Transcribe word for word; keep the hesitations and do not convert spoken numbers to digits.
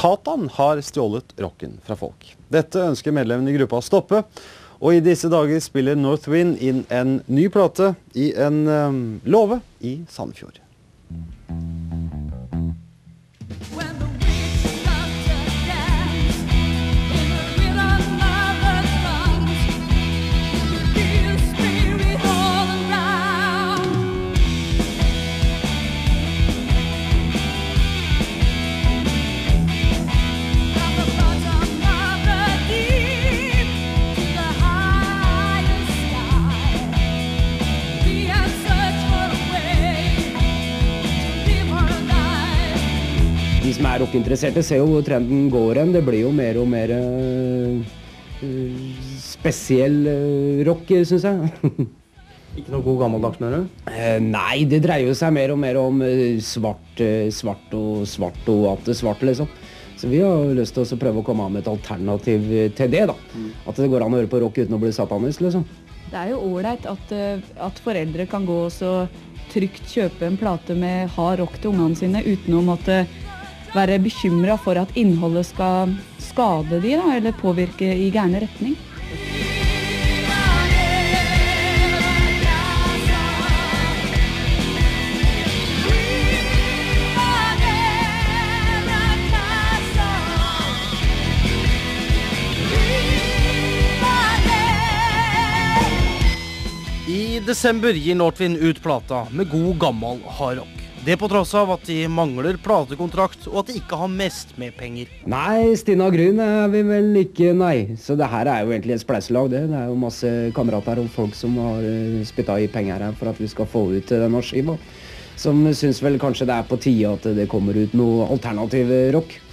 Satan har stjålet rocken fra folk. Dette ønsker medlemmene i gruppa å stoppe, og i disse dager spiller Northwind inn en ny plate i en um, låve i Sandefjord. De som er rockinteresserte ser jo hvor trenden går hen. Det blir jo mer og mer uh, spesiell uh, rock, synes jeg. Ikke noe god gammeldags med det? Uh, nei, det dreier jo seg mer og mer om uh, svart, uh, svart og svart og alt det svarte, liksom. Så vi har lyst til å prøve å komme med et alternativ til det, da. Mm. At det går an å høre på rock uten å bli satanist, liksom. Det er jo ålreit at, at foreldre kan gå og så trygt kjøpe en plate med hard rock til ungene sine uten å måtte være bekymret for at innholdet skal skade de, da, eller påvirke i gærne retning. I desember gir Northwind ut plata med god gammel hard rock. Det på tross av at de mangler platekontrakt, og at de ikke har mest med penger. Nei, Stina Grun er vi vel ikke, nei. Så det her er jo egentlig et spleiselag, det. Det er jo masse kamerater og folk som har spyttet i penger her for at vi skal få ut denne skiva. Som synes vel kanskje det er på tide at det kommer ut noe alternativ rock.